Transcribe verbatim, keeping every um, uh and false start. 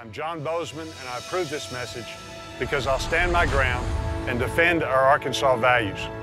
I'm John Bozeman, and I approve this message because I'll stand my ground and defend our Arkansas values.